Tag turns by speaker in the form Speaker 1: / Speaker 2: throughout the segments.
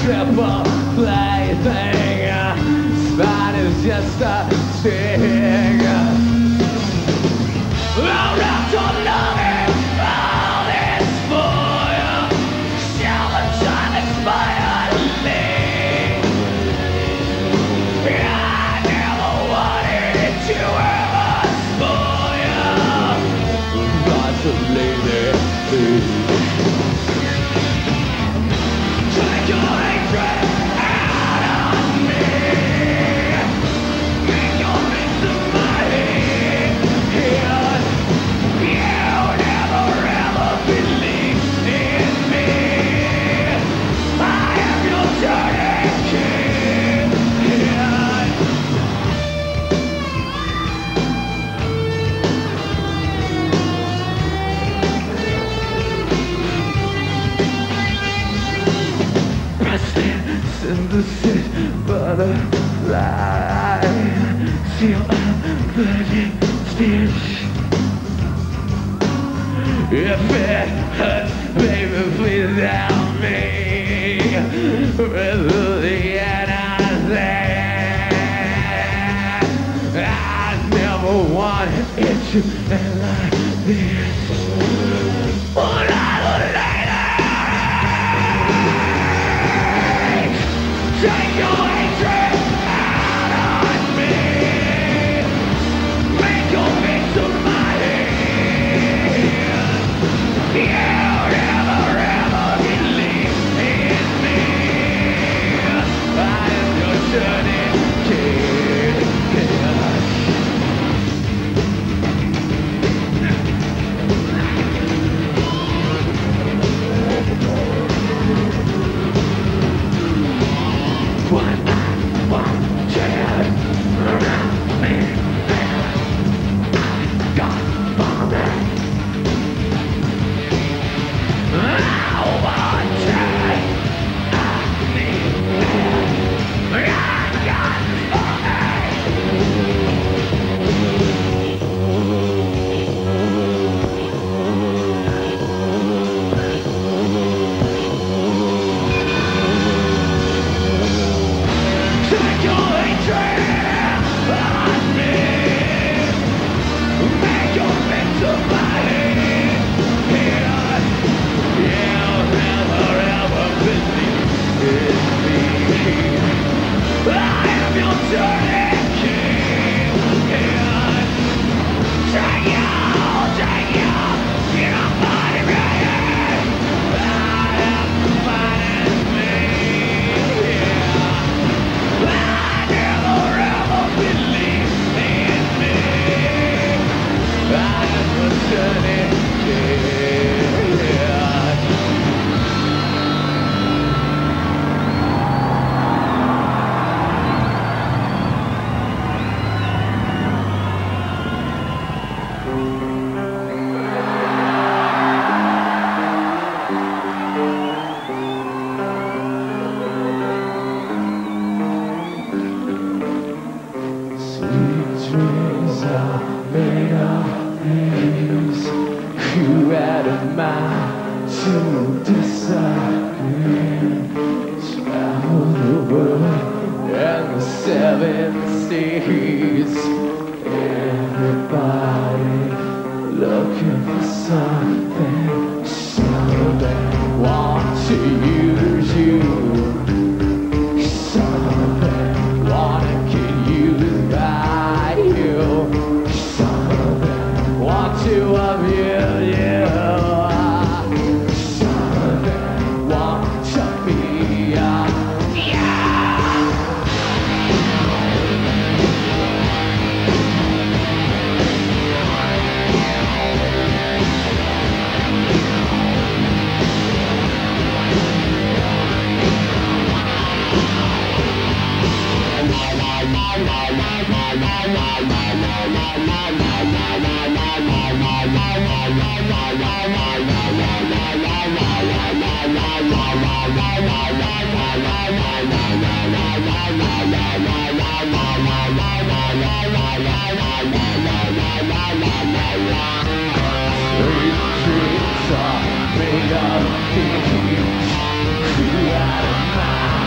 Speaker 1: simple plaything. Spine is just a sting. I'm wrapped on loving all this for you. Shall the time expire me? I never wanted to ever spoil you. Lots of lazy take your hatred out on me. Make your face of my head. You never ever believed in me. I am your turning king. Restless in the city, butterfly. Seal a virgin stitch. If it hurts, baby, please help me. With the end I say, I never wanted it to end like this. But I don't like it. Take your hatred out on me. Make your face of my head. You never ever believe in me. I am your turning king. What I wanted around me, I got from it. I wanted, I needed, I got from take your hatred on me. Make your face of my head. You'll never ever believe in me. I am your turning king. Take you, you're fighting me. I am fighting me. I never ever believe in me. I am your turning king. Sweet dreams are made of things. You had a mind to disappear. Travel the world and the 7 seas. Everybody looking for something. Some of them want to use you. Some of them wanna get used by you. Some of them want to abuse you. Some of them want to be made of things. You out of mind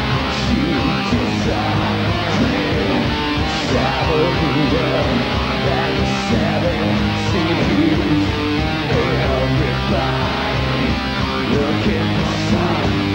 Speaker 1: kick the sun.